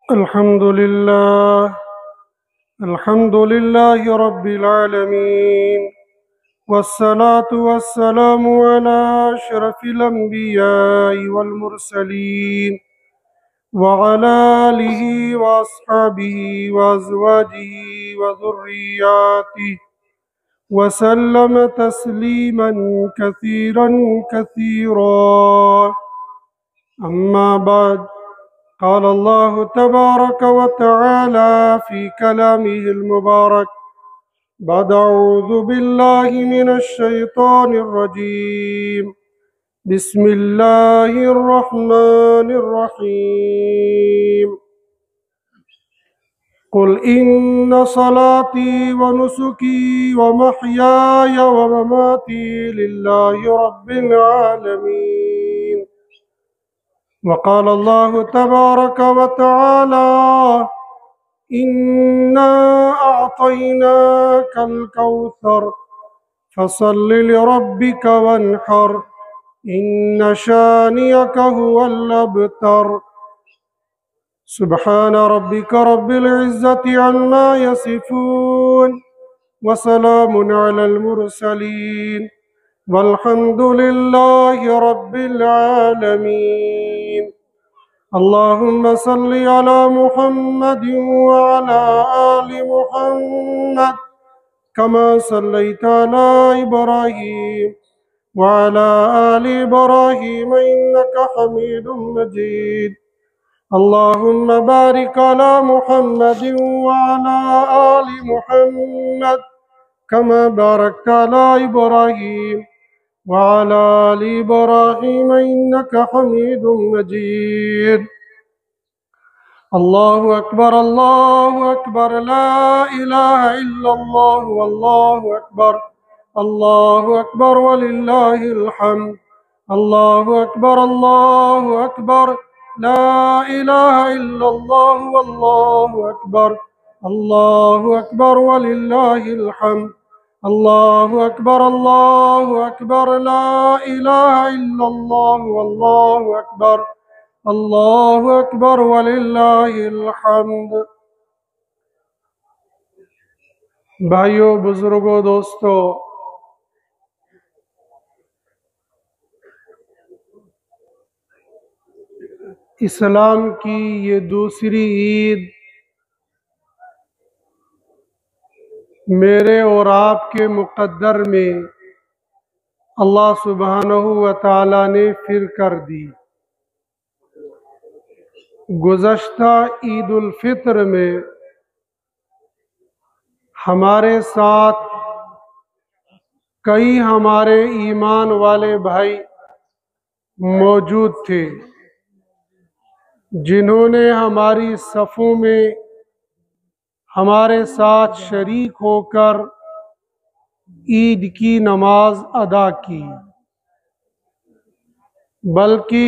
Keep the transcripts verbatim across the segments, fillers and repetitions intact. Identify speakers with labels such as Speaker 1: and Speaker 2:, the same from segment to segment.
Speaker 1: अल्हम्दुलिल्लाह अल्हम्दुलिल्लाहि रब्बिल आलमीन वस्सलातु वस्सलामु अला अशरफिल अंबियाइ वल मुरसलीन व अला आलिहि व अस्हाबिहि व अज़वाजिहि व ज़ुर्रिय्यातिहि व सल्लम तस्लीमन कसीरन कसीरा। अम्मा बाद क़ाल अल्लाहु तबारक व तआला फ़ी कलामिहिल मुबारक बाद अऊज़ु बिल्लाहि मिनश शैतानिर रजीम बिस्मिल्लाहिर रहमानिर रहीम क़ुल इन्न सलाती व नुसुकी व महयाय व ममाती लिल्लाहि रब्बिल आलमीन। वक़ाल अल्लाहु तबारक व तआला इन्ना अअतैनाकल कौसर फसल्लि लिरब्बिक वन्हर इन्न शानियक हुवल अबतर। सुब्हान रब्बिक रब्बिल इज़्ज़ति अम्मा यसिफून व सलामुन अलल मुरसलीन वल्हम्दुलिल्लाहि रब्बिल आलमीन। अल्लाहुम्मा सल्लि अला मुहम्मदिन व अला आलि मुहम्मद कमा सल्लैता अला इब्राहीम व अला आलि इब्राहीम इन्नका हमीदुम मजीद। अल्लाहुम्मा बारिक अला मुहम्मदिन व अला आलि मुहम्मद कमा बारकता अला इब्राहीम व अला आलि इब्राहीम इन्नका हमीदुम मजीद। अल्लाहु अकबर अल्लाहु अकबर ला इलाहा इल्लल्लाह वल्लाहु अकबर अल्लाहु अकबर वलिल्लाहिल हम्द। अल्लाहु अकबर अल्लाहु अकबर ला इलाहा इल्लल्लाह वल्लाहु अकबर अल्लाहु अकबर वलिल्लाहिल हम्द। अल्लाहु अकबर अल्लाहु अकबर ला इलाहा इल्लल्लाह वल्लाहु अकबर अल्लाहु अकबर वलिल्लाहिल हम्द। भाइयों, बुजुर्गों, दोस्तों, इस्लाम की ये दूसरी ईद मेरे और आपके मुक़द्दर में अल्लाह सुब्हानहू व तआला ने फिर कर दी। गुज़श्ता ईद उल फित्र में हमारे साथ कई हमारे ईमान वाले भाई मौजूद थे जिन्होंने हमारी सफ़ों में हमारे साथ शरीक होकर ईद की नमाज अदा की, बल्कि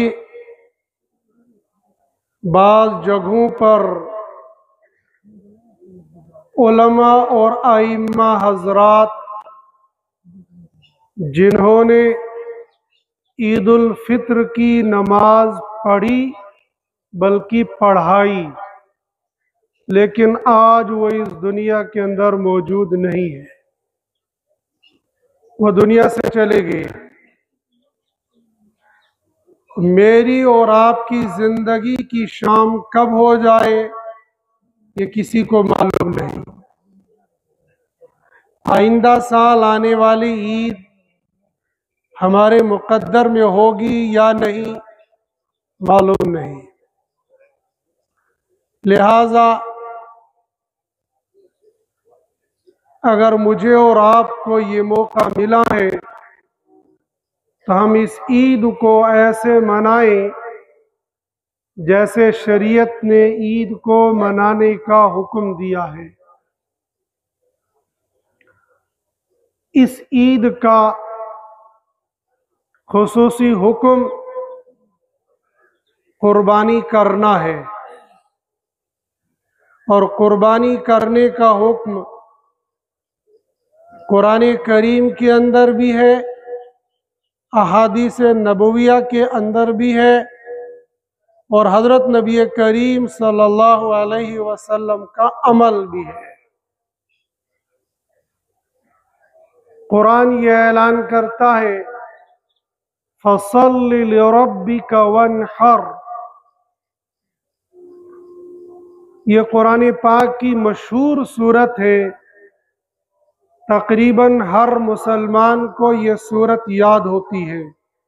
Speaker 1: बाज़ जगहों पर उलमा और आइम्मा हज़रात जिन्होंने ईद उल फित्र की नमाज पढ़ी बल्कि पढ़ाई, लेकिन आज वो इस दुनिया के अंदर मौजूद नहीं है, वो दुनिया से चले गए। मेरी और आपकी जिंदगी की शाम कब हो जाए ये किसी को मालूम नहीं। आइंदा साल आने वाली ईद हमारे मुक़द्दर में होगी या नहीं मालूम नहीं। लिहाजा अगर मुझे और आपको ये मौका मिला है तो हम इस ईद को ऐसे मनाएं जैसे शरीयत ने ईद को मनाने का हुक्म दिया है। इस ईद का खुसूसी हुक्म कुर्बानी करना है और कुर्बानी करने का हुक्म कुरान करीम के अंदर भी है, अहादीस नबविया के अंदर भी है और हज़रत नबी करीम सल्लल्लाहु अलैहि वसल्लम का अमल भी है। कुरान ये ऐलान करता है, फसल्लि लिरब्बिका वन्हर। ये कुरान पाक की मशहूर सूरत है। तकरीबन हर मुसलमान को ये सूरत याद होती है।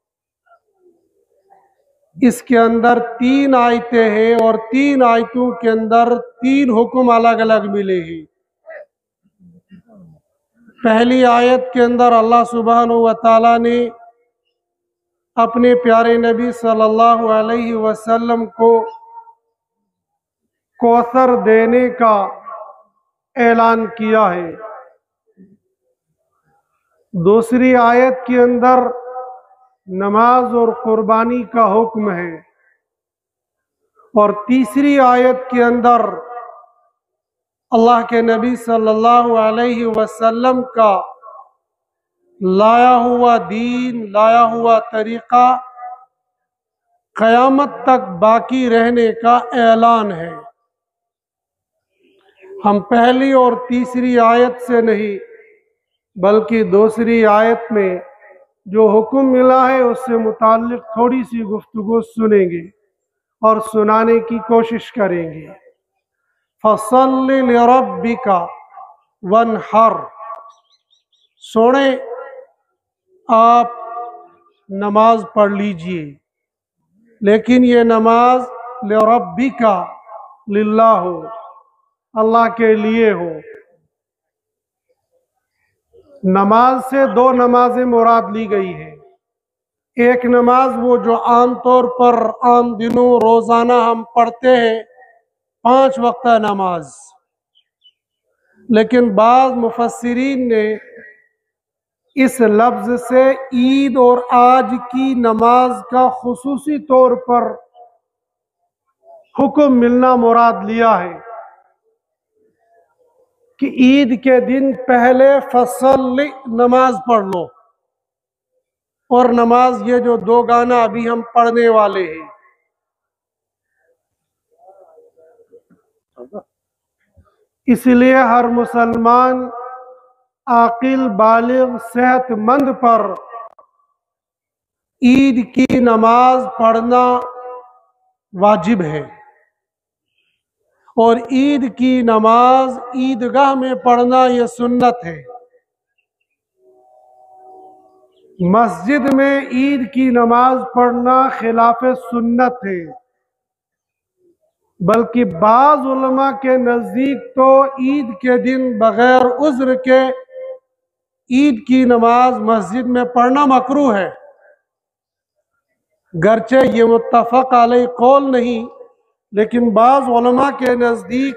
Speaker 1: इसके अंदर तीन आयतें हैं और तीन आयतों के अंदर तीन हुक्म अलग अलग मिले हैं। पहली आयत के अंदर अल्लाह सुब्हानहू व तआला ने अपने प्यारे नबी सल्लल्लाहु अलैहि वसल्लम को कौसर देने का ऐलान किया है। दूसरी आयत के अंदर नमाज और कुर्बानी का हुक्म है और तीसरी आयत के अंदर अल्लाह के नबी सल्लल्लाहु अलैहि वसल्लम का लाया हुआ दीन, लाया हुआ तरीक़ा क़यामत तक बाकी रहने का ऐलान है। हम पहली और तीसरी आयत से नहीं बल्कि दूसरी आयत में जो हुक्म मिला है उससे मुताल्लिक़ थोड़ी सी गुफ्तगू सुनेंगे और सुनाने की कोशिश करेंगे। फसल्लि लिरब्बिका वन्हर, सोने आप नमाज पढ़ लीजिए, लेकिन ये नमाज लिरब्बिका, लिल्लाह हो, अल्लाह के लिए हो। नमाज से दो नमाजें मुराद ली गई है। एक नमाज वो जो आम तौर पर आम दिनों रोज़ाना हम पढ़ते हैं, पांच वक्त नमाज, लेकिन बाज़ मुफस्सिरीन ने इस लफ्ज़ से ईद और आज की नमाज का खुसूसी तौर पर हुक्म मिलना मुराद लिया है कि ईद के दिन पहले फसल्लि नमाज पढ़ लो, और नमाज ये जो दो गाना अभी हम पढ़ने वाले हैं, इसलिए हर मुसलमान आकिल बालिग सेहतमंद पर ईद की नमाज पढ़ना वाजिब है और ईद की नमाज ईदगाह में पढ़ना यह सुन्नत है। मस्जिद में ईद की नमाज पढ़ना खिलाफ सुन्नत है, बल्कि बाज़ उलमा के नज़दीक तो ईद के दिन बग़ैर उज़्र के ईद की नमाज मस्जिद में पढ़ना मकरूह है। गरचे ये मुत्तफ़क़ अलैह कौल नहीं, लेकिन बाज़ उलमा के नज़दीक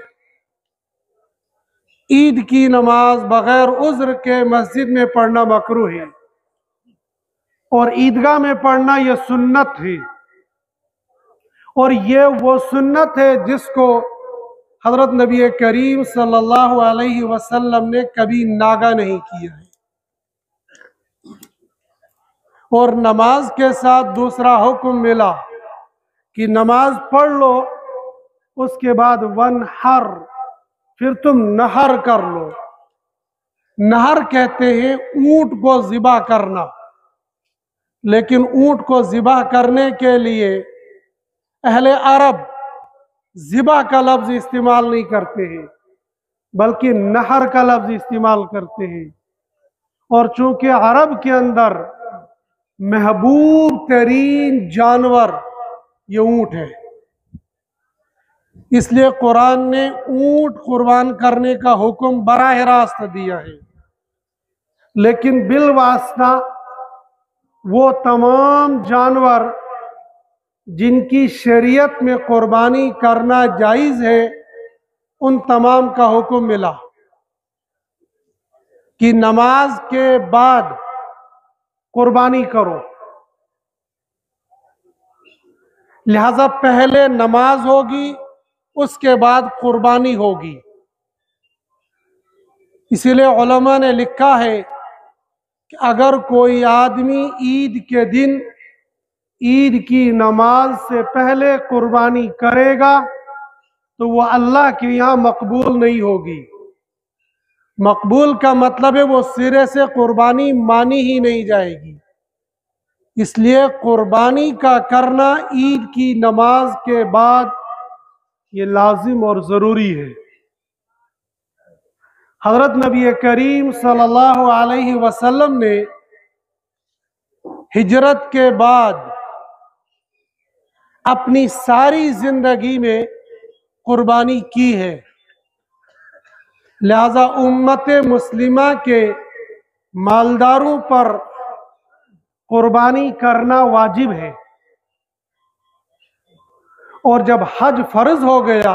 Speaker 1: ईद की नमाज बग़ैर उज़्र के मस्जिद में पढ़ना मकरूह है और ईदगाह में पढ़ना यह सुन्नत है। और ये वो सुन्नत है जिसको हज़रत नबी करीम सल्लल्लाहु अलैहि वसल्लम ने कभी नागा नहीं किया है। और नमाज के साथ दूसरा हुक्म मिला कि नमाज पढ़ लो, उसके बाद वन्हर, फिर तुम नहर कर लो। नहर कहते हैं ऊंट को ज़िबा करना, लेकिन ऊंट को ज़िबा करने के लिए अहले अरब ज़िबा का लफ्ज़ इस्तेमाल नहीं करते हैं, बल्कि नहर का लफ्ज़ इस्तेमाल करते हैं। और चूंकि अरब के अंदर महबूब तरीन जानवर ये ऊंट है, इसलिए कुरान ने ऊंट कुर्बान करने का हुक्म बराह रास्त दिया है। लेकिन बिल वास्ता वो तमाम जानवर जिनकी शरीयत में कुर्बानी करना जायज़ है, उन तमाम का हुक्म मिला कि नमाज के बाद कुर्बानी करो। लिहाजा पहले नमाज होगी, उसके बाद कुर्बानी होगी। इसीलिए उलमा ने लिखा है कि अगर कोई आदमी ईद के दिन ईद की नमाज से पहले कुर्बानी करेगा तो वो अल्लाह के यहाँ मकबूल नहीं होगी। मकबूल का मतलब है वो सिरे से कुर्बानी मानी ही नहीं जाएगी। इसलिए कुर्बानी का करना ईद की नमाज के बाद ये लाजिम और ज़रूरी है। हज़रत नबी करीम सल्लल्लाहु अलैहि वसल्लम ने हिजरत के बाद अपनी सारी जिंदगी में कुर्बानी की है। लिहाजा उम्मत मुस्लिमा के मालदारों पर कुर्बानी करना वाजिब है। और जब हज फर्ज हो गया,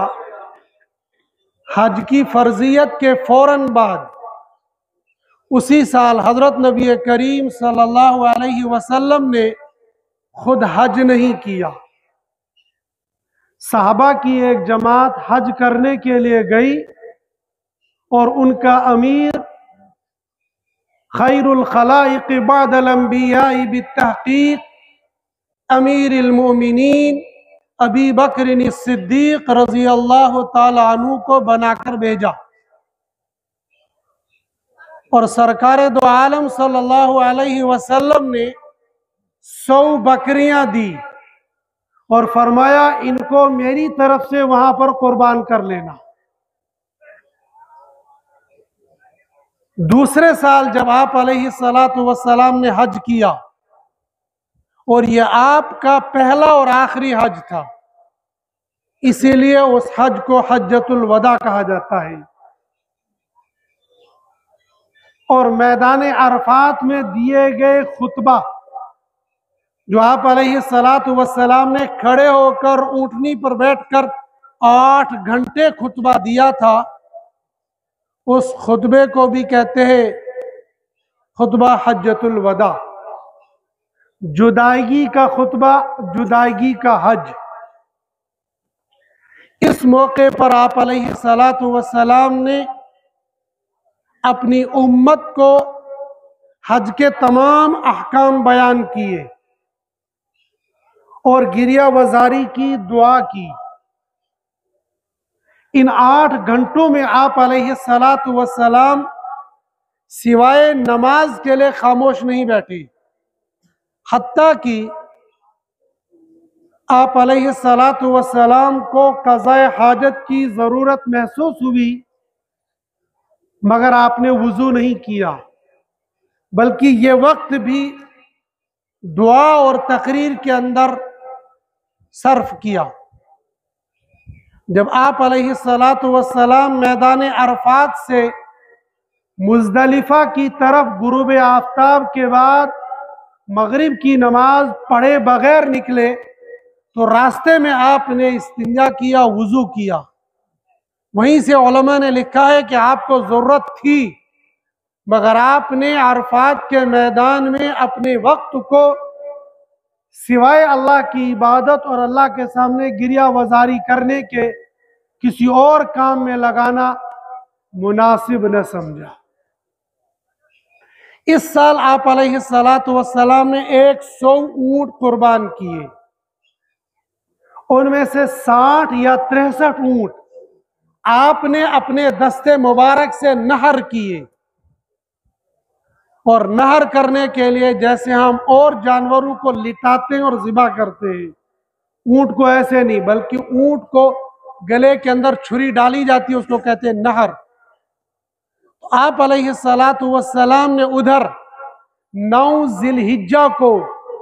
Speaker 1: हज की फर्जियत के फौरन बाद उसी साल हजरत नबी करीम सल्लल्लाहु अलैहि वसल्लम ने खुद हज नहीं किया। सहाबा की एक जमात हज करने के लिए गई और उनका अमीर खैरुल खलाइक बअदल अंबिया बित्तहकीक अमीरुल मोमिनीन अबी बकर सिद्दीक रजी अल्लाह ताला अन्हु को बनाकर भेजा और सरकार दो आलम सल्लल्लाहु अलैहि वसल्लम ने सौ बकरियां दी और फरमाया इनको मेरी तरफ से वहां पर कुर्बान कर लेना। दूसरे साल जब आप अलैहिस्सलातु वस्सलाम ने हज किया और यह आपका पहला और आखिरी हज था, इसीलिए उस हज को हज्जतुल वदा कहा जाता है। और मैदान अरफात में दिए गए खुतबा जो आप अलैहिस्सलातु वस्सलाम ने खड़े होकर ऊंटनी पर बैठकर आठ घंटे खुतबा दिया था, उस खुतबे को भी कहते हैं खुतबा हज्जतुल वदा, जुदाई का खुतबा, जुदाई का हज। इस मौके पर आप अलैहिस्सलातु वस्सलाम ने अपनी उम्मत को हज के तमाम अहकाम बयान किए और गिरिया वजारी की दुआ की। इन आठ घंटों में आप अलैहिस्सलातु वस्सलाम सिवाय नमाज के लिए खामोश नहीं बैठे, हत्ता कि आप अलैहिस्सलातु वस्सलाम को क़ज़ाए हाजत की ज़रूरत महसूस हुई, मगर आपने वुज़ू नहीं किया, बल्कि ये वक्त भी दुआ और तकरीर के अंदर सर्फ किया। जब आप अलैहिस्सलातु वस्सलाम मैदान अरफात से मुज़दलिफ़ा की तरफ गुरूब आफ्ताब के बाद मगरिब की नमाज पढ़े बगैर निकले तो रास्ते में आपने इस्तिंजा किया, वुज़ू किया। वहीं से उलमा ने लिखा है कि आपको ज़रूरत थी, मगर आपने अरफात के मैदान में अपने वक्त को सिवाय अल्लाह की इबादत और अल्लाह के सामने गिरिया वजारी करने के किसी और काम में लगाना मुनासिब न समझा। इस साल आप अलैहिस्सलातु वस्सलाम ने एक सौ ऊंट कुर्बान किए। उनमें से साठ या तिरसठ ऊंट आपने अपने दस्ते मुबारक से नहर किए। और नहर करने के लिए जैसे हम और जानवरों को लिटाते हैं और ज़िबा करते हैं, ऊंट को ऐसे नहीं, बल्कि ऊंट को गले के अंदर छुरी डाली जाती है, उसको कहते हैं नहर। तो आप अलैहिस्सलातु वस्सलाम ने उधर नौ जिलहिज्जा को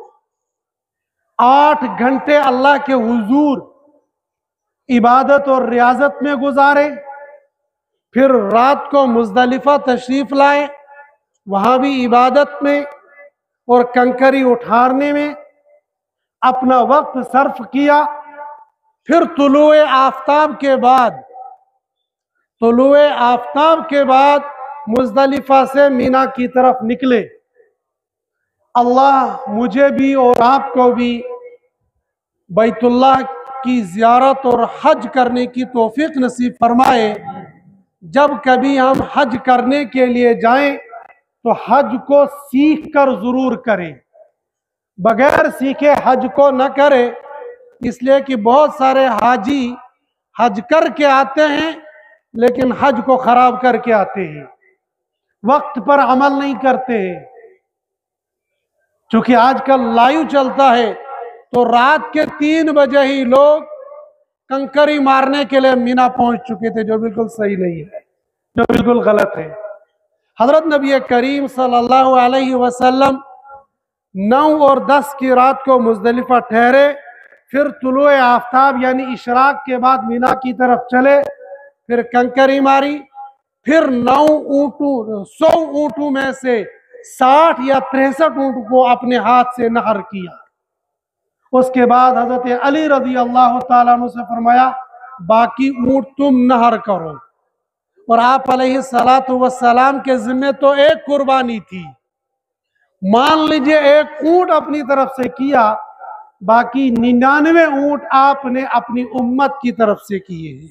Speaker 1: आठ घंटे अल्लाह के हुजूर इबादत और रियाजत में गुजारे। फिर रात को मुज़दलिफ़ा तशरीफ लाए, वहां भी इबादत में और कंकरी उठाने में अपना वक्त सर्फ किया। फिर तुलुए आफ्ताब के बाद तुलुए आफ्ताब के बाद मुज़दलिफ़ा से मीना की तरफ निकले। अल्लाह मुझे भी और आपको भी बैतुल्लाह की ज़ियारत और हज करने की तौफीक नसीब फरमाए। जब कभी हम हज करने के लिए जाएं तो हज को सीख कर ज़रूर करें, बगैर सीखे हज को न करे, इसलिए कि बहुत सारे हाजी हज करके आते हैं लेकिन हज को खराब करके आते हैं, वक्त पर अमल नहीं करते हैं। चूंकि आजकल लाइव चलता है तो रात के तीन बजे ही लोग कंकरी मारने के लिए मीना पहुंच चुके थे, जो बिल्कुल सही नहीं है, जो बिल्कुल गलत है। हजरत नबी करीम सल्लल्लाहु अलैहि वसल्लम नौ और दस की रात को मुजदलिफा ठहरे, फिर तुलुए आफ्ताब यानी इशराक के बाद मीना की तरफ चले, फिर कंकरी मारी, फिर नौ ऊँटों सौ ऊँटों में से साठ या तिरसठ ऊँट को अपने हाथ से नहर किया। उसके बाद हजरत अली रजी अल्लाह ताला अन्हु से फरमाया बाकी ऊँट तुम नहर करो। और आप अलैहिस्सलातु वस्सलाम के जिम्मे तो एक कुर्बानी थी, मान लीजिए एक ऊँट अपनी तरफ से किया, बाकी निन्यानवे ऊँट आपने अपनी उम्मत की तरफ से किए हैं।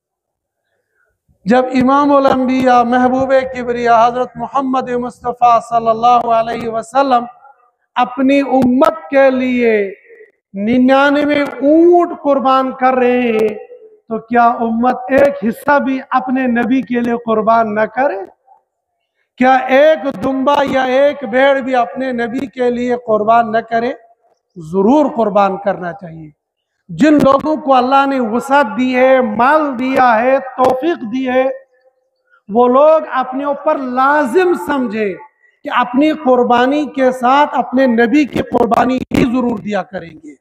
Speaker 1: जब इमामुल अंबिया महबूब किबरिया हजरत मोहम्मद मुस्तफ़ा सल्लल्लाहु अलैहि वसल्लम अपनी उम्मत के लिए निन्यानवे ऊँट कुर्बान कर रहे हैं, तो क्या उम्मत एक हिस्सा भी अपने नबी के लिए कुर्बान न करे? क्या एक दुम्बा या एक भेड़ भी अपने नबी के लिए कुर्बान न करे? जरूर कुर्बान करना चाहिए। जिन लोगों को अल्लाह ने वसअत दी है, माल दिया है, तौफीक दी है, वो लोग अपने ऊपर लाजिम समझे कि अपनी कुर्बानी के साथ अपने नबी की कुर्बानी भी जरूर दिया करेंगे।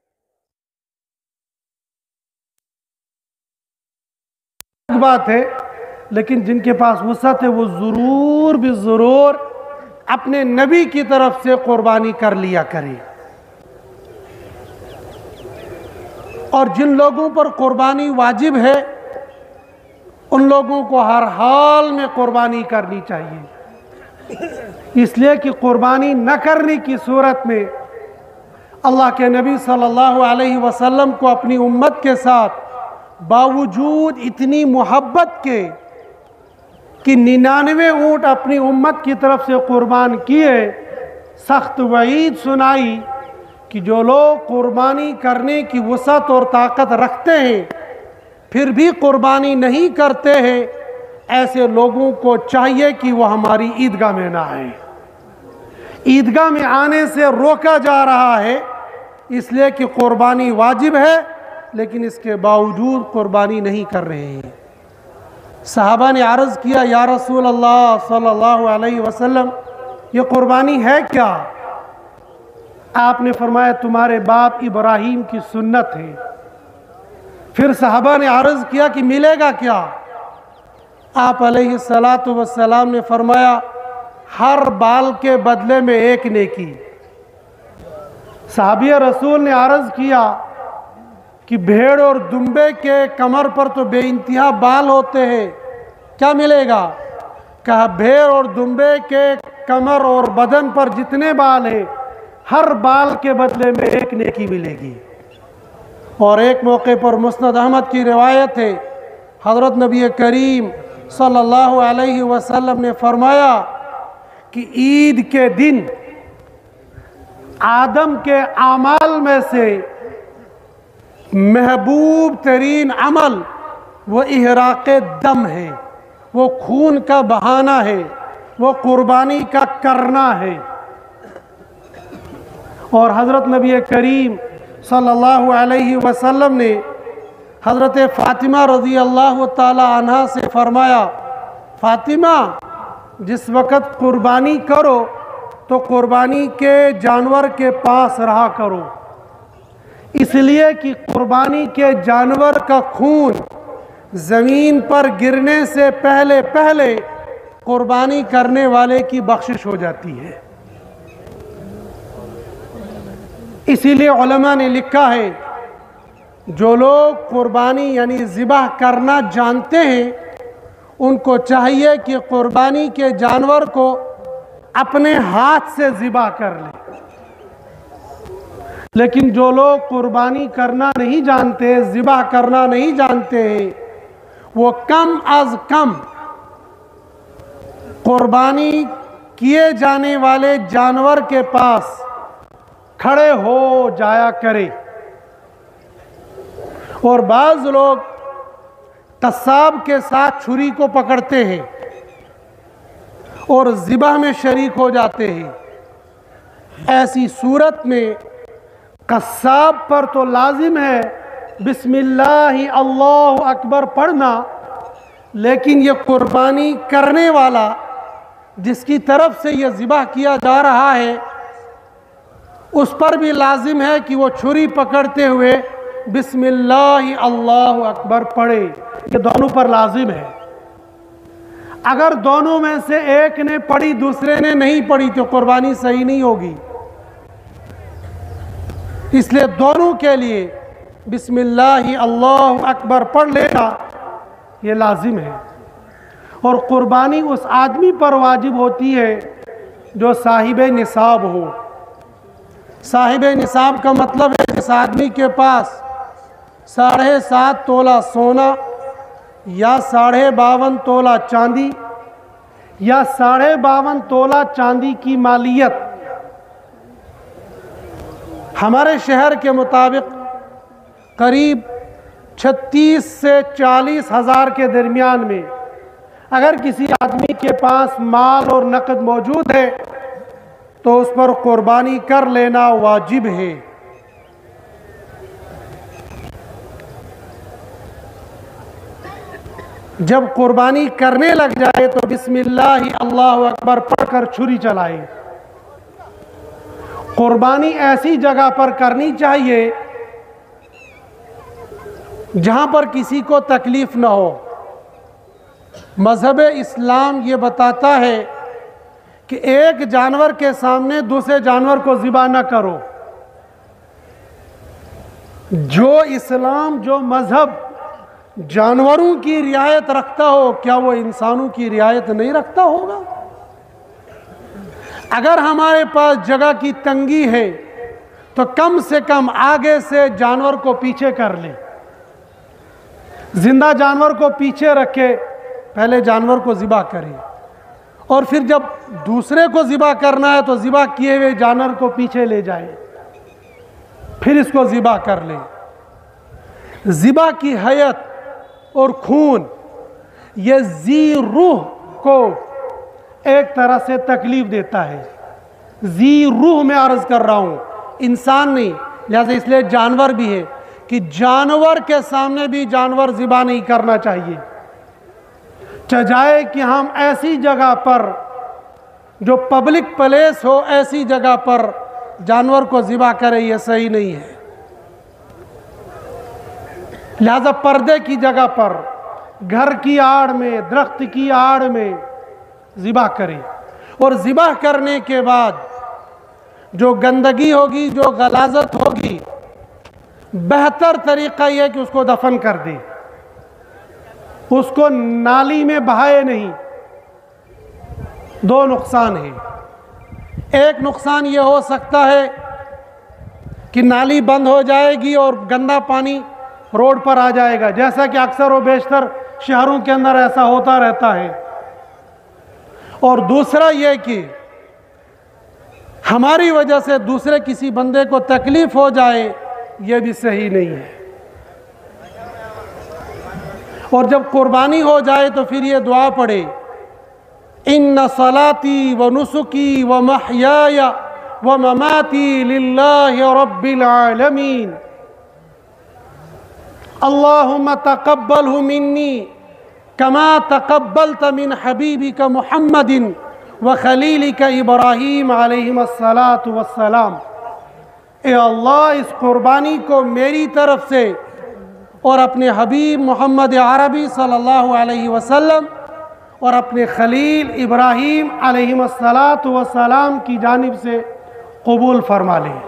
Speaker 1: बात है, लेकिन जिनके पास वसअत है वो जरूर भी जरूर अपने नबी की तरफ से कुर्बानी कर लिया करें। और जिन लोगों पर कुर्बानी वाजिब है उन लोगों को हर हाल में कुर्बानी करनी चाहिए, इसलिए कि कुर्बानी न करने की सूरत में अल्लाह के नबी सल्लल्लाहु अलैहि वसल्लम को अपनी उम्मत के साथ बावजूद इतनी मोहब्बत के कि निन्यानवे ऊँट अपनी उम्मत की तरफ से कुर्बान किए, सख्त वईद सुनाई कि जो लोग कुर्बानी करने की वसअत और ताकत रखते हैं फिर भी कुर्बानी नहीं करते हैं, ऐसे लोगों को चाहिए कि वो हमारी ईदगाह में ना आए। ईदगाह में आने से रोका जा रहा है इसलिए कि कुर्बानी वाजिब है, लेकिन इसके बावजूद कुर्बानी नहीं कर रहे हैं। सहाबा ने अर्ज़ किया, या रसूल अल्लाह सल्लल्लाहु अलैहि वसल्लम, ये कुर्बानी है क्या? आपने फरमाया तुम्हारे बाप इब्राहीम की सुन्नत है। फिर सहाबा ने अर्ज़ किया कि मिलेगा क्या? आप अलैहिस्सलातु वस्सलाम ने फरमाया हर बाल के बदले में एक नेकी। सहाबी रसूल ने अर्ज़ किया कि भेड़ और दुम्बे के कमर पर तो बेइंतहा बाल होते हैं, क्या मिलेगा? कहा भेड़ और दुम्बे के कमर और बदन पर जितने बाल हैं हर बाल के बदले में एक नेकी मिलेगी। और एक मौके पर मुस्नद अहमद की रिवायत है, हज़रत नबी करीम सल्लल्लाहु अलैहि वसल्लम ने फरमाया कि ईद के दिन आदम के आमाल में से महबूब तरीन अमल वो इहराक़े दम है, वो खून का बहाना है, वो कुर्बानी का करना है। और हज़रत नबी करीम सल्लल्लाहु अलैहि वसल्लम ने हज़रत फ़ातिमा रज़ी अल्लाह ताला अन्हा से फरमाया, फ़ातिमा जिस वक़्त कुर्बानी करो तो कुर्बानी के जानवर के पास रहा करो, इसलिए कि कुर्बानी के जानवर का खून ज़मीन पर गिरने से पहले पहले कुर्बानी करने वाले की बख्शिश हो जाती है। इसीलिए उलमा ने लिखा है जो लोग कुर्बानी यानी ज़िबह करना जानते हैं उनको चाहिए कि कुर्बानी के जानवर को अपने हाथ से ज़िबह कर लें। लेकिन जो लोग कुर्बानी करना नहीं जानते, ज़िबह करना नहीं जानते हैं, वो कम अज कम कुर्बानी किए जाने वाले जानवर के पास खड़े हो जाया करे। और बाज़ लोग कस्साब के साथ छुरी को पकड़ते हैं और ज़िबह में शरीक हो जाते हैं। ऐसी सूरत में कस्साब पर तो लाजिम है बिस्मिल्लाह अल्लाहु अकबर पढ़ना, लेकिन ये कुर्बानी करने वाला जिसकी तरफ से यह ज़िबह किया जा रहा है उस पर भी लाजिम है कि वो छुरी पकड़ते हुए बिस्मिल्लाह अल्लाहु अकबर पढ़े। ये दोनों पर लाजिम है। अगर दोनों में से एक ने पढ़ी दूसरे ने नहीं पढ़ी तो कुर्बानी सही नहीं होगी। इसलिए दोनों के लिए बिस्मिल्लाह अल्लाहु अकबर पढ़ लेना ये लाजिम है। और कुर्बानी उस आदमी पर वाजिब होती है जो साहिब निसाब हो। साहिब निसाब का मतलब है जिस आदमी के पास साढ़े सात तोला सोना या साढ़े बावन तोला चांदी या साढ़े बावन तोला चांदी की मालियत हमारे शहर के मुताबिक करीब छत्तीस से चालीस हज़ार के दरमियान में अगर किसी आदमी के पास माल और नकद मौजूद है तो उस पर कुर्बानी कर लेना वाजिब है। जब कुर्बानी करने लग जाए तो बिस्मिल्लाह अल्लाहु अकबर पढ़कर छुरी चलाए। कुर्बानी ऐसी जगह पर करनी चाहिए जहां पर किसी को तकलीफ ना हो। मज़हब इस्लाम ये बताता है कि एक जानवर के सामने दूसरे जानवर को ज़िबा ना करो। जो इस्लाम जो मज़हब जानवरों की रियायत रखता हो, क्या वो इंसानों की रियायत नहीं रखता होगा? अगर हमारे पास जगह की तंगी है तो कम से कम आगे से जानवर को पीछे कर ले। जिंदा जानवर को पीछे रखे, पहले जानवर को ज़िबा करें और फिर जब दूसरे को ज़िबा करना है तो ज़िबा किए हुए जानवर को पीछे ले जाए, फिर इसको ज़िबा कर ले। ज़िबा की हयत और खून ये जी रूह को एक तरह से तकलीफ देता है। जी रूह में अर्ज कर रहा हूं, इंसान नहीं। लिहाजा इसलिए जानवर भी है कि जानवर के सामने भी जानवर ज़िबा नहीं करना चाहिए। चाहे कि हम ऐसी जगह पर जो पब्लिक प्लेस हो ऐसी जगह पर जानवर को ज़िबा करें, यह सही नहीं है। लिहाजा पर्दे की जगह पर, घर की आड़ में, दरख्त की आड़ में ज़िबा करें। और ज़िबा करने के बाद जो गंदगी होगी, जो गलाजत होगी, बेहतर तरीका यह है कि उसको दफन कर दे, उसको नाली में बहाए नहीं। दो नुकसान है। एक नुकसान यह हो सकता है कि नाली बंद हो जाएगी और गंदा पानी रोड पर आ जाएगा, जैसा कि अक्सर व बेशतर शहरों के अंदर ऐसा होता रहता है। और दूसरा यह कि हमारी वजह से दूसरे किसी बंदे को तकलीफ हो जाए, यह भी सही नहीं है। और जब कुर्बानी हो जाए तो फिर ये दुआ पढ़े, इन्ना सलाती व नुसुकी व महयाया व ममाती लिल्लाहि रब्बिल आलमीन अल्लाहुम्मा तक़ब्बलहु मिन्नी कमा तक़ब्बलत मिन हबीबिका मुहम्मदिन व खलीलिका इब्राहीम अलैहिस्सलातु वस्सलाम। ए अल्लाह, इस कुर्बानी को मेरी तरफ से और अपने हबीब मोहम्मद अरबी सल्लल्लाहु अलैहि वसल्लम और अपने खलील इब्राहीम अलैहिस्सलातु वस्सलाम की जानिब से कबूल फरमा ले।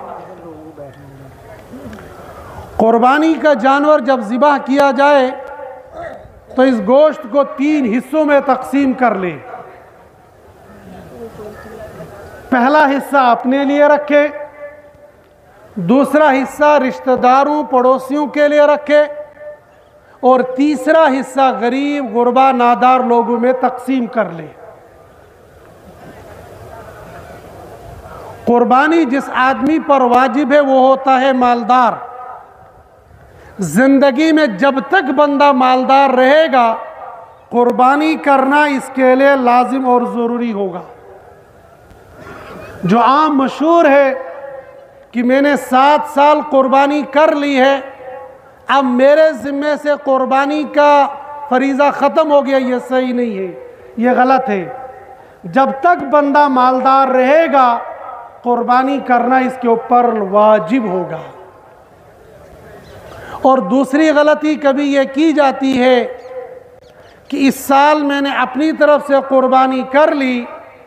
Speaker 1: कुर्बानी का जानवर जब ज़िबा किया जाए तो इस गोश्त को तीन हिस्सों में तकसीम कर ले। पहला हिस्सा अपने लिए रखे, दूसरा हिस्सा रिश्तेदारों पड़ोसियों के लिए रखे और तीसरा हिस्सा गरीब गुरबा नादार लोगों में तकसीम कर ले। कुर्बानी जिस आदमी पर वाजिब है वो होता है मालदार। जिंदगी में जब तक बंदा मालदार रहेगा कुर्बानी करना इसके लिए लाजिम और ज़रूरी होगा। जो आम मशहूर है कि मैंने सात साल कुर्बानी कर ली है, अब मेरे ज़िम्मे से कुर्बानी का फरीज़ा ख़त्म हो गया, ये सही नहीं है, ये गलत है। जब तक बंदा मालदार रहेगा कुर्बानी करना इसके ऊपर वाजिब होगा। और दूसरी गलती कभी ये की जाती है कि इस साल मैंने अपनी तरफ से कुर्बानी कर ली,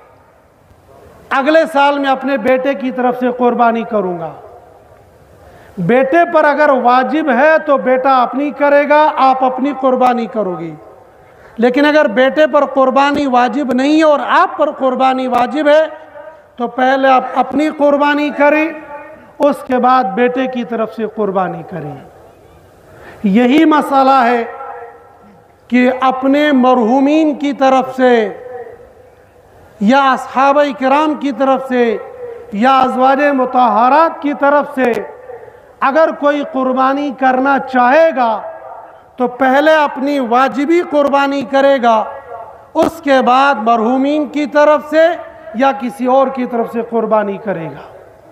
Speaker 1: अगले साल मैं अपने बेटे की तरफ से कुर्बानी करूंगा। बेटे पर अगर वाजिब है तो बेटा अपनी करेगा, आप अपनी कुर्बानी करोगी। लेकिन अगर बेटे पर कुर्बानी वाजिब नहीं है और आप पर कुर्बानी वाजिब है तो पहले आप अपनी कुर्बानी करें, उसके बाद बेटे की तरफ से कुर्बानी करें। यही मसला है कि अपने मरहूमीन की तरफ से या असहाबा किराम की तरफ से या अज़वाजे मुतहरात की तरफ से अगर कोई कुर्बानी करना चाहेगा तो पहले अपनी वाजिबी कुर्बानी करेगा, उसके बाद मरहूमीन की तरफ से या किसी और की तरफ से कुर्बानी करेगा।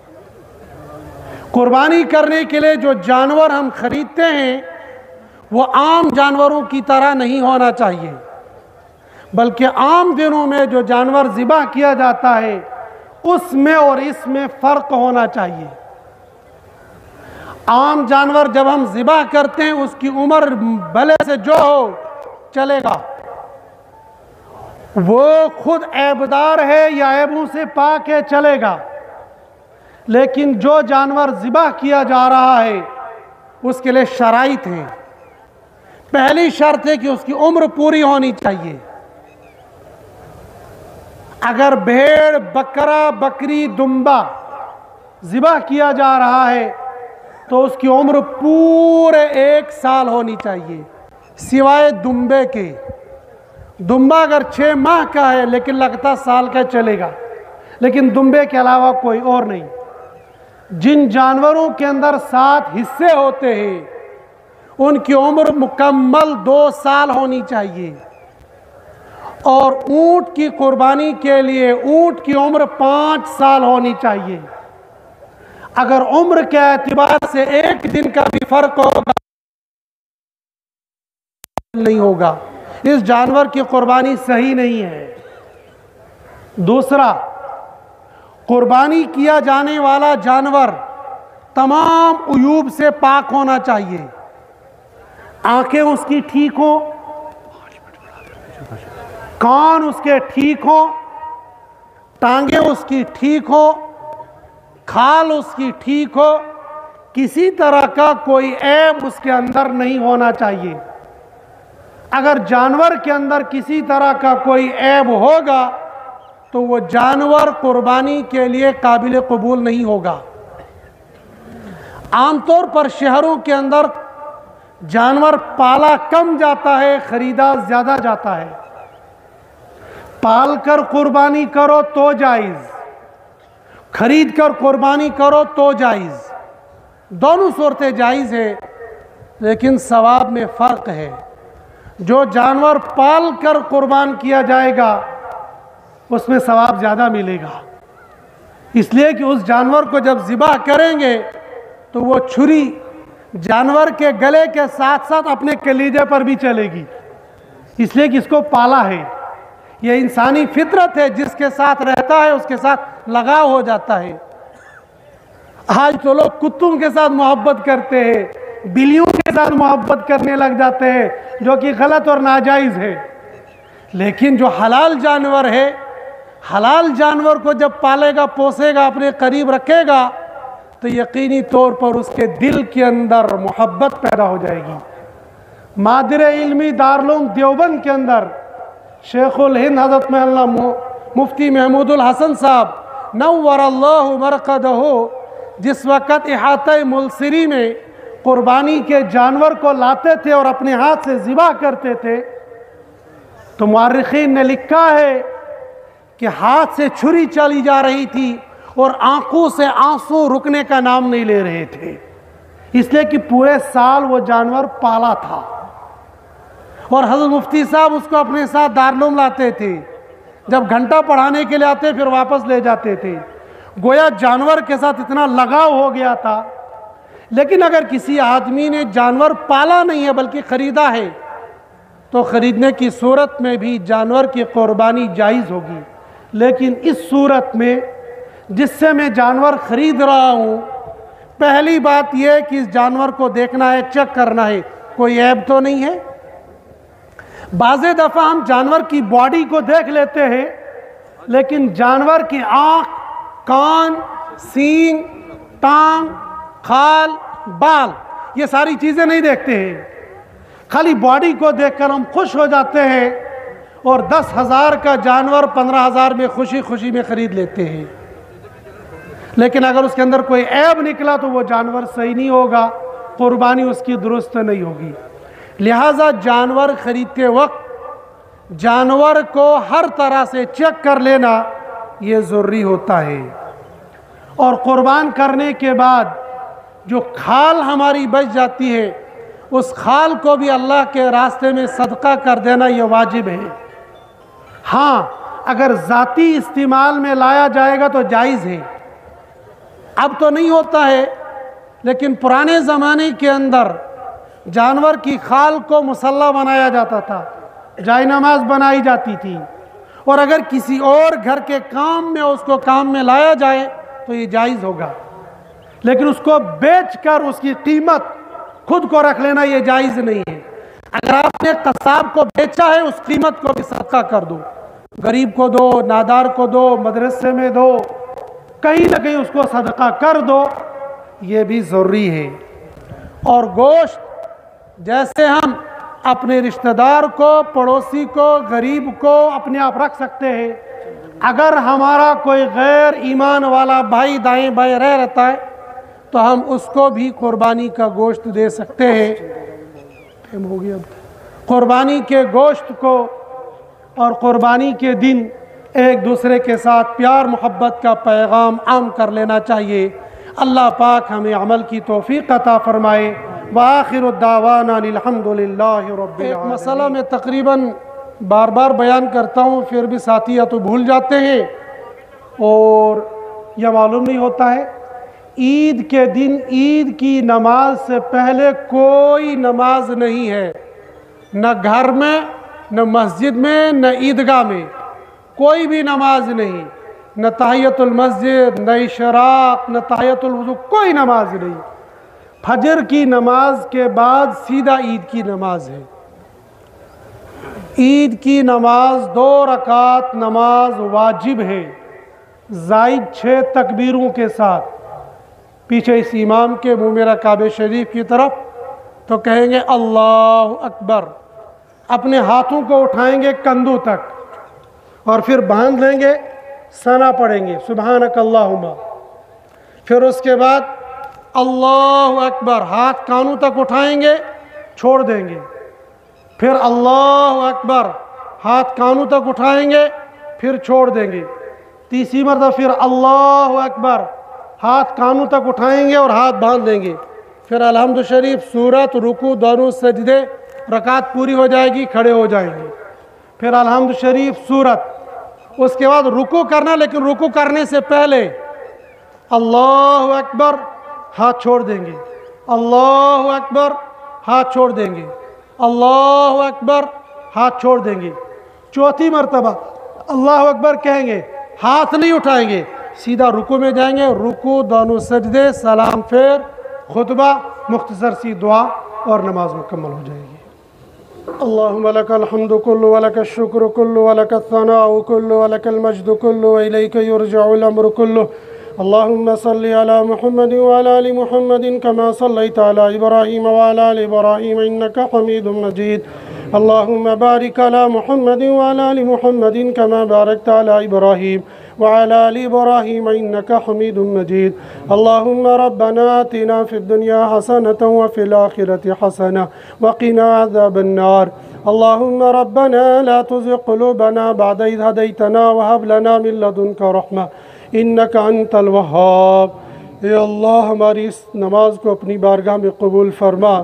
Speaker 1: कुर्बानी करने के लिए जो जानवर हम खरीदते हैं वो आम जानवरों की तरह नहीं होना चाहिए, बल्कि आम दिनों में जो जानवर ज़िबा किया जाता है उसमें और इसमें फ़र्क होना चाहिए। आम जानवर जब हम ज़िबा करते हैं उसकी उम्र भले से जो हो चलेगा, वो खुद ऐबदार है या ऐबों से पाक है चलेगा। लेकिन जो जानवर ज़िबा किया जा रहा है उसके लिए शराइत हैं। पहली शर्त है कि उसकी उम्र पूरी होनी चाहिए। अगर भेड़, बकरा, बकरी, दुम्बा ज़िबा किया जा रहा है तो उसकी उम्र पूरे एक साल होनी चाहिए, सिवाय दुम्बे के। दुम्बा अगर छः माह का है लेकिन लगता साल का चलेगा, लेकिन दुम्बे के अलावा कोई और नहीं। जिन जानवरों के अंदर सात हिस्से होते हैं उनकी उम्र मुकम्मल दो साल होनी चाहिए। और ऊंट की कुर्बानी के लिए ऊंट की उम्र पाँच साल होनी चाहिए। अगर उम्र के एतबार से एक दिन का भी फर्क होगा नहीं होगा, इस जानवर की कुर्बानी सही नहीं है। दूसरा, कुर्बानी किया जाने वाला जानवर तमाम उयूब से पाक होना चाहिए। आंखें उसकी ठीक हो, कान उसके ठीक हो, टांगे उसकी ठीक हो, खाल उसकी ठीक हो, किसी तरह का कोई ऐब उसके अंदर नहीं होना चाहिए। अगर जानवर के अंदर किसी तरह का कोई ऐब होगा तो वो जानवर कुर्बानी के लिए काबिल कबूल नहीं होगा। आमतौर पर शहरों के अंदर जानवर पाला कम जाता है, खरीदा ज़्यादा जाता है। पाल कर कुर्बानी करो तो जायज़, खरीद कर कुर्बानी करो तो जायज़। दोनों सूरतें जायज़ है, लेकिन सवाब में फ़र्क है। जो जानवर पाल कर कुर्बान किया जाएगा उसमें सवाब ज़्यादा मिलेगा, इसलिए कि उस जानवर को जब ज़िबा करेंगे तो वो छुरी जानवर के गले के साथ साथ अपने कलीजे पर भी चलेगी, इसलिए कि इसको पाला है। ये इंसानी फितरत है, जिसके साथ रहता है उसके साथ लगाव हो जाता है। आज तो लोग कुत्तों के साथ मोहब्बत करते हैं, बिल्लियों के साथ मोहब्बत करने लग जाते हैं, जो कि गलत और नाजायज़ है। लेकिन जो हलाल जानवर है, हलाल जानवर को जब पालेगा, पोसेगा, अपने करीब रखेगा तो यकीनी तौर पर उसके दिल के अंदर मोहब्बत पैदा हो जाएगी। मादरे इल्मी दारुल देवबंद के अंदर शेखुल हिंद हज़रत महल्ला मुफ्ती महमूदुल हसन साहब नव्वरल्लाहु मरक़दहु जिस वक़्त इहाता मुलसिरी में कुर्बानी के जानवर को लाते थे और अपने हाथ से ज़िबा करते थे, तो मुअर्रिख़ीन ने लिखा है कि हाथ से छुरी चली जा रही थी और आंखों से आंसू रुकने का नाम नहीं ले रहे थे, इसलिए कि पूरे साल वो जानवर पाला था। और हज़रत मुफ्ती साहब उसको अपने साथ दारुल लाते थे, जब घंटा पढ़ाने के लिए आते फिर वापस ले जाते थे। गोया जानवर के साथ इतना लगाव हो गया था। लेकिन अगर किसी आदमी ने जानवर पाला नहीं है बल्कि ख़रीदा है, तो ख़रीदने की सूरत में भी जानवर की क़ुरबानी जायज़ होगी। लेकिन इस सूरत में जिससे मैं जानवर ख़रीद रहा हूँ, पहली बात यह कि इस जानवर को देखना है, चेक करना है, कोई ऐब तो नहीं है। बाज़े दफ़ा हम जानवर की बॉडी को देख लेते हैं, लेकिन जानवर की आँख, कान, सींग, टांग, खाल, बाल, ये सारी चीज़ें नहीं देखते हैं। खाली बॉडी को देखकर हम खुश हो जाते हैं और दस हज़ार का जानवर पंद्रह हज़ार में खुशी खुशी में ख़रीद लेते हैं। लेकिन अगर उसके अंदर कोई ऐब निकला तो वो जानवर सही नहीं होगा, कुर्बानी उसकी दुरुस्त नहीं होगी। लिहाजा जानवर ख़रीदते वक्त जानवर को हर तरह से चेक कर लेना ये ज़रूरी होता है। और क़ुरबान करने के बाद जो खाल हमारी बच जाती है, उस खाल को भी अल्लाह के रास्ते में सदका कर देना ये वाजिब है। हाँ, अगर ज़ाती इस्तेमाल में लाया जाएगा तो जायज़ है। अब तो नहीं होता है, लेकिन पुराने ज़माने के अंदर जानवर की खाल को मुसल्ला बनाया जाता था, जाय नमाज बनाई जाती थी। और अगर किसी और घर के काम में उसको काम में लाया जाए तो ये जायज़ होगा। लेकिन उसको बेचकर उसकी कीमत खुद को रख लेना ये जायज़ नहीं है। अगर आपने कसाब को बेचा है, उस कीमत को भी सदका कर दो, गरीब को दो, नादार को दो, मदरसे में दो, कहीं ना कहीं उसको सदका कर दो, ये भी ज़रूरी है। और गोश्त जैसे हम अपने रिश्तेदार को, पड़ोसी को, गरीब को अपने आप रख सकते हैं, अगर हमारा कोई गैर ईमान वाला भाई दाएं बाएं रह रहता है तो हम उसको भी कुर्बानी का गोश्त दे सकते हैं। टाइम हो गया। कुर्बानी के गोश्त को और कुर्बानी के दिन एक दूसरे के साथ प्यार मोहब्बत का पैगाम आम कर लेना चाहिए। अल्लाह पाक हमें अमल की तौफीक अता फरमाए। व आखिर दावाना अल्हम्दुलिल्लाहि रब्बिल आलमीन। एक मसला मैं तकरीबन बार बार बयान करता हूँ, फिर भी साथी या तो भूल जाते हैं और यह मालूम नहीं होता है। ईद के दिन ईद की नमाज से पहले कोई नमाज नहीं है, न घर में, न मस्जिद में, न ईदगाह में, कोई भी नमाज नहीं, न तहियतुल मस्जिद, न इशराक, न तहियतुल वुज़ू, कोई नमाज नहीं। फजर की नमाज के बाद सीधा ईद की नमाज है। ईद की नमाज दो रकात नमाज वाजिब है, ज़ायद छः तकबीरों के साथ। पीछे इस इमाम के मुँह मेरा काबे शरीफ की तरफ, तो कहेंगे अल्लाह अकबर, अपने हाथों को उठाएंगे कंधों तक और फिर बांध लेंगे, सना पढ़ेंगे सुबहानक अल्लाहुम्मा। फिर उसके बाद अल्लाह अकबर, हाथ कानों तक उठाएंगे, छोड़ देंगे। फिर अल्लाह अकबर, हाथ कानों तक उठाएंगे, फिर छोड़ देंगे। तीसरी मरतबा फिर अल्लाह अकबर, हाथ कानों तक उठाएंगे और हाथ बांध लेंगे। फिर अलहम्दु शरीफ, सूरत, रुकू, दोनों सजदे, रकात पूरी हो जाएगी, खड़े हो जाएंगे। फिर अलहम्दु शरीफ, सूरत, उसके बाद रुकू करना, लेकिन रुकू करने से पहले अल्लाह अकबर, हाथ छोड़ देंगे, अल्लाह अकबर, हाथ छोड़ देंगे, अल्लाह अकबर, हाथ छोड़ देंगे। चौथी मरतबा अल्लाह अकबर कहेंगे, हाथ नहीं उठाएंगे, सीधा रुकू में जाएंगे, रुकू, दोनों सजदे, सलाम, फिर खुतबा, मुख्तसर सी दुआ और नमाज मुकम्मल हो जाएगी। अल्लाहुम्मा लकल हम्दु कुल्लु व लकश शुक्र कुल्लु व लकस सनाउ कुल्लु व लकल मज्दु कुल्लु व इलैका युरजउल अम्रु कुल्लु। अल्लाहुम्मा सल्लि अला मुहम्मदिन व अला आलि मुहम्मदिन कमा सल्लैता अला इब्राहीम व अला आलि इब्राहीम इन्नका हमीदुम मजीद। अल्लाहुम्मा बारिक अला मुहम्मदिन व अला आलि मुहम्मदिन कमा बारकता अला इब्राहीम व अला आलि इब्राहीम इन्नका हमीदुम मजीद। अल्लाहुम्मा रब्बना आतिना फिद दुनिया हसनतन व फिल आखिरति हसनह व क़िना अज़ाबन नार। अल्लाहुम्मा रब्बना ला तुज़िग़ क़ुलूबना बअद इज़ हदैतना व हब लना मिन लदुनका रहमह इन्नका अंतल वहाब। ए अल्लाह हमारी इस नमाज को अपनी बारगाह में कबूल फरमा।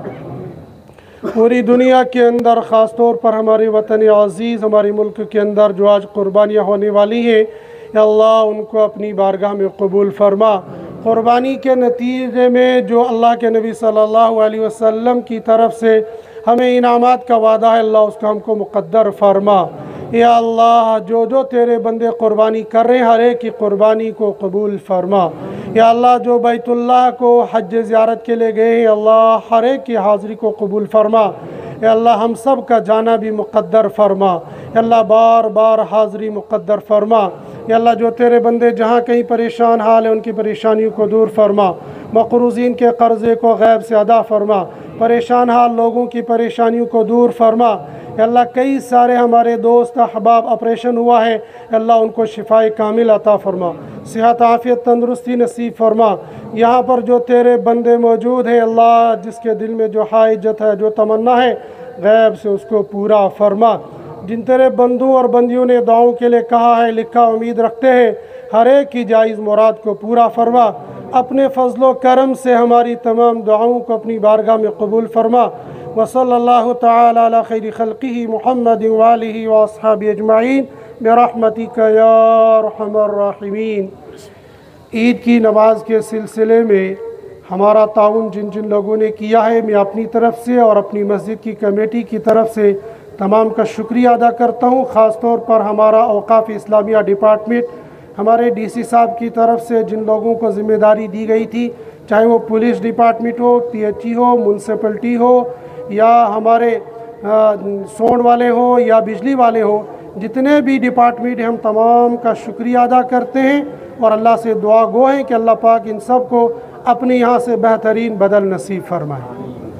Speaker 1: पूरी दुनिया के अंदर ख़ास तौर पर हमारे वतन अज़ीज़ हमारे मुल्क के अंदर जो आज क़ुरबानियाँ होने वाली हैं, अल्लाह उनको अपनी बारगाह में कबूल फरमा। क़ुरबानी के नतीजे में जो अल्लाह के नबी सल्लल्लाहु अलैहि वसल्लम की तरफ से हमें इनामात का वादा है, अल्लाह उसका हमको मुक़द्दर फरमा। या अल्लाह जो जो तेरे बंदे क़ुरबानी कर रहे हैं, हर एक की क़ुरबानी को कबूल फरमा। या अल्लाह जो बैतुल्लाह को हज ज़ियारत के लिए गए हैं, अल्लाह हर एक की हाज़िरी को कबूल फरमा। या अल्लाह हम सब का जाना भी मुक़द्दर फरमा। या अल्लाह बार बार हाज़िरी मुक़द्दर फरमा। या अल्लाह जो तेरे बंदे जहाँ कहीं परेशान हाल है, उनकी परेशानियों को दूर फरमा। मक़रूज़ीन के क़र्ज़े को गैब से अदा फरमा। परेशान हाल लोगों की परेशानियों को दूर फरमा। अल्लाह कई सारे हमारे दोस्त अहबाब ऑपरेशन हुआ है, अल्लाह उनको शिफाए कामिल अता फरमा, सेहत आफ़ियत तंदुरुस्ती नसीब फरमा। यहाँ पर जो तेरे बंदे मौजूद हैं, अल्लाह जिसके दिल में जो हाइजत है, जो तमन्ना है, गैब से उसको पूरा फरमा। जिन तेरे बंधु और बंदियों ने दुआओं के लिए कहा है, लिखा, उम्मीद रखते हैं, हर एक की जायज़ मुराद को पूरा फरमा। अपने फ़ज़लो करम से हमारी तमाम दुआओं को अपनी बारगाह में कबूल फरमा। व सल्लल्लाहु तआला अला खैरि खल्क़िही मुहम्मद व आलिही व अस्हाबी अजमईन बिरहमतिका या अरहमर राहिमीन। ईद की नमाज के सिलसिले में हमारा ताउन जिन जिन लोगों ने किया है, मैं अपनी तरफ से और अपनी मस्जिद की कमेटी की तरफ से तमाम का शुक्रिया अदा करता हूँ। ख़ास तौर पर हमारा औक़ाफ़ इस्लामिया डिपार्टमेंट, हमारे डीसी साहब की तरफ से जिन लोगों को ज़िम्मेदारी दी गई थी, चाहे वो पुलिस डिपार्टमेंट हो, पीएचई हो, म्यूनसिपलिटी हो, या हमारे सोंड वाले हो या बिजली वाले हो, जितने भी डिपार्टमेंट हैं, हम तमाम का शुक्रिया अदा करते हैं और अल्लाह से दुआ गो हैं कि अल्लाह पाक इन सब को अपने यहाँ से बेहतरीन बदल नसीब फरमाए।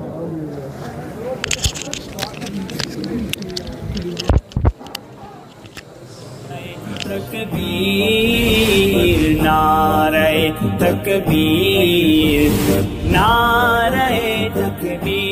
Speaker 2: तकबीर नारे तकबीर, नारे तकबीर।